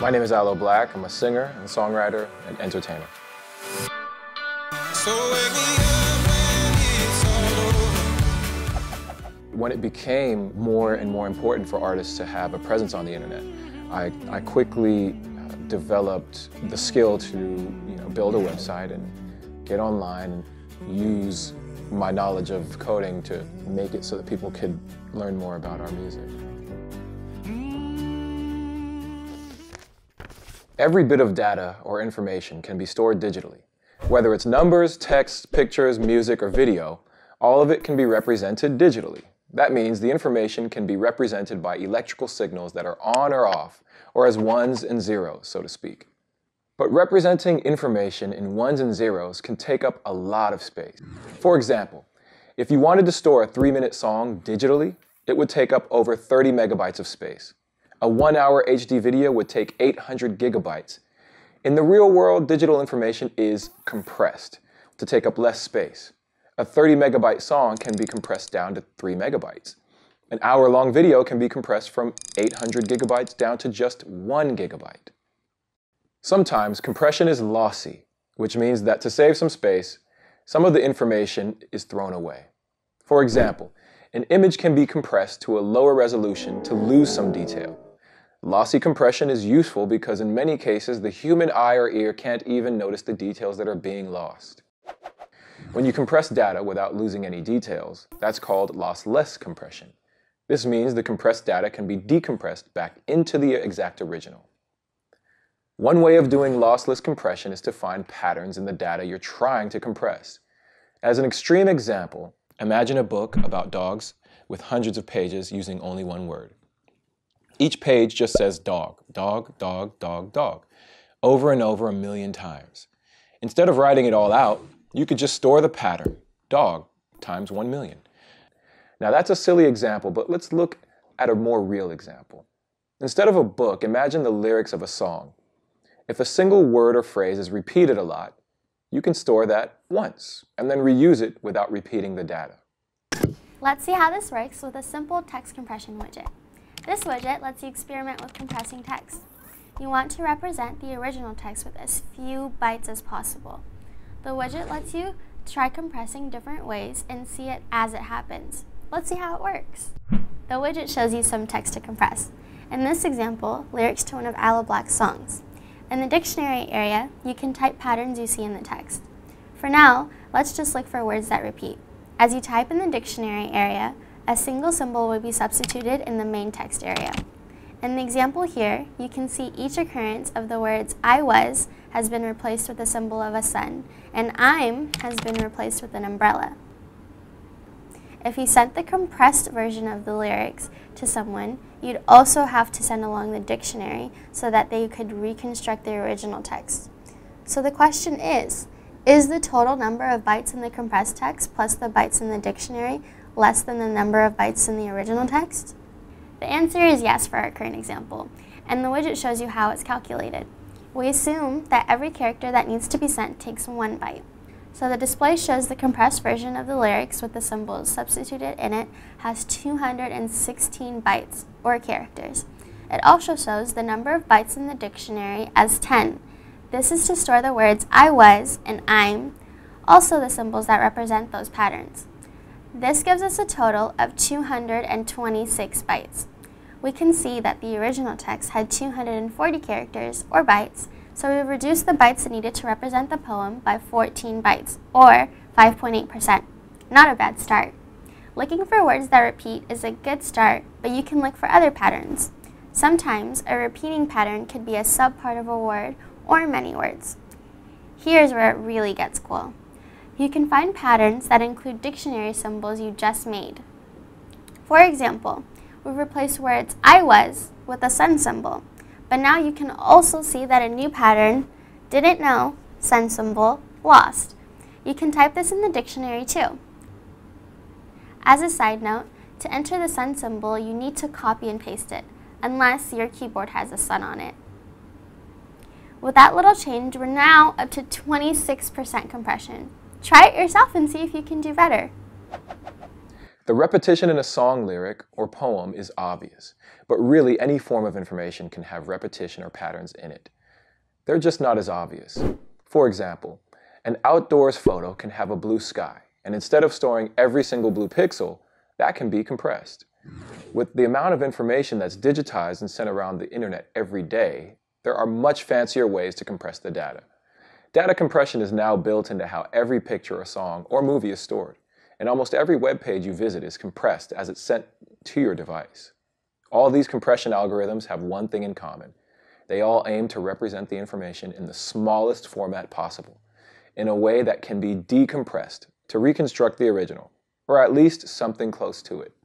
My name is Aloe Blacc. I'm a singer and songwriter and entertainer. When it became more and more important for artists to have a presence on the internet, I quickly developed the skill to build a website and get online and use my knowledge of coding to make it so that people could learn more about our music. Every bit of data or information can be stored digitally. Whether it's numbers, text, pictures, music, or video, all of it can be represented digitally. That means the information can be represented by electrical signals that are on or off, or as ones and zeros, so to speak. But representing information in ones and zeros can take up a lot of space. For example, if you wanted to store a 3-minute song digitally, it would take up over 30 megabytes of space. A 1-hour HD video would take 800 gigabytes. In the real world, digital information is compressed to take up less space. A 30 megabyte song can be compressed down to 3 megabytes. An hour-long video can be compressed from 800 gigabytes down to just 1 gigabyte. Sometimes compression is lossy, which means that to save some space, some of the information is thrown away. For example, an image can be compressed to a lower resolution to lose some detail. Lossy compression is useful because in many cases the human eye or ear can't even notice the details that are being lost. When you compress data without losing any details, that's called lossless compression. This means the compressed data can be decompressed back into the exact original. One way of doing lossless compression is to find patterns in the data you're trying to compress. As an extreme example, imagine a book about dogs with hundreds of pages using only one word. Each page just says dog, dog, dog, dog, dog, over and over 1,000,000 times. Instead of writing it all out, you could just store the pattern, dog times 1,000,000. Now that's a silly example, but let's look at a more real example. Instead of a book, imagine the lyrics of a song. If a single word or phrase is repeated a lot, you can store that once and then reuse it without repeating the data. Let's see how this works with a simple text compression widget. This widget lets you experiment with compressing text. You want to represent the original text with as few bytes as possible. The widget lets you try compressing different ways and see it as it happens. Let's see how it works. The widget shows you some text to compress. In this example, lyrics to one of Aloe Blacc's songs. In the dictionary area, you can type patterns you see in the text. For now, let's just look for words that repeat. As you type in the dictionary area, a single symbol will be substituted in the main text area. In the example here, you can see each occurrence of the words I was has been replaced with a symbol of a sun, and I'm has been replaced with an umbrella. If you sent the compressed version of the lyrics to someone, you'd also have to send along the dictionary so that they could reconstruct the original text. So the question is the total number of bytes in the compressed text plus the bytes in the dictionary less than the number of bytes in the original text? The answer is yes for our current example, and the widget shows you how it's calculated. We assume that every character that needs to be sent takes 1 byte. So the display shows the compressed version of the lyrics with the symbols substituted in it has 216 bytes, or characters. It also shows the number of bytes in the dictionary as 10. This is to store the words I was and I'm, also the symbols that represent those patterns. This gives us a total of 226 bytes. We can see that the original text had 240 characters, or bytes, so we've reduced the bytes needed to represent the poem by 14 bytes, or 5.8%. Not a bad start. Looking for words that repeat is a good start, but you can look for other patterns. Sometimes a repeating pattern could be a subpart of a word or many words. Here's where it really gets cool. You can find patterns that include dictionary symbols you just made. For example, we've replaced words I was with a sun symbol, but now you can also see that a new pattern, didn't know, sun symbol, lost. You can type this in the dictionary too. As a side note, to enter the sun symbol, you need to copy and paste it, unless your keyboard has a sun on it. With that little change, we're now up to 26% compression. Try it yourself and see if you can do better. The repetition in a song lyric or poem is obvious, but really any form of information can have repetition or patterns in it. They're just not as obvious. For example, an outdoors photo can have a blue sky, and instead of storing every single blue pixel, that can be compressed. With the amount of information that's digitized and sent around the internet every day, there are much fancier ways to compress the data. Data compression is now built into how every picture or song or movie is stored, and almost every web page you visit is compressed as it's sent to your device. All these compression algorithms have one thing in common. They all aim to represent the information in the smallest format possible, in a way that can be decompressed to reconstruct the original, or at least something close to it.